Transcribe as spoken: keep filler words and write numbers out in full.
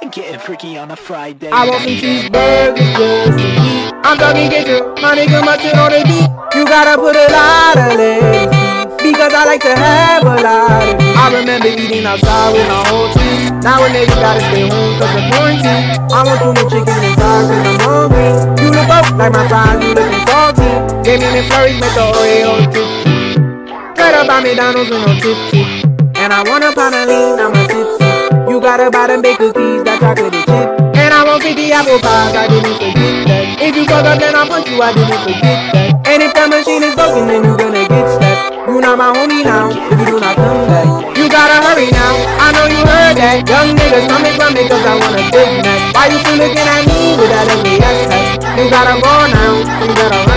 Getting freaky on a Friday. I want some cheeseburgers just to eat. I'm talking get you, my nigga must on the beat. You gotta put a lot of legs, because I like to have a lot of it. I remember eating outside with my whole team. Now a nigga gotta stay home cause of quarantine. I want tuna chicken and fries cause I'm hungry. You look up like my fries, you looking salty. Gave me McFlurries with the Oreo tip. Straight up by McDonald's with no tip tip. And I want a pound of lean, I'm a tipsy. You gotta buy them baked cookies, that chocolate chip. And I want fifty apple pies, I didn't forget that. If you fuck up then I'll punch you, I didn't forget that. And if that machine is broken then you gonna get slapped. You not my homie now, if you do not come back. You gotta hurry now, I know you heard that. Young niggas coming from me cause I want a Big Mac. Why you still looking at me with that ugly ass hat? You gotta go now, you gotta hurry.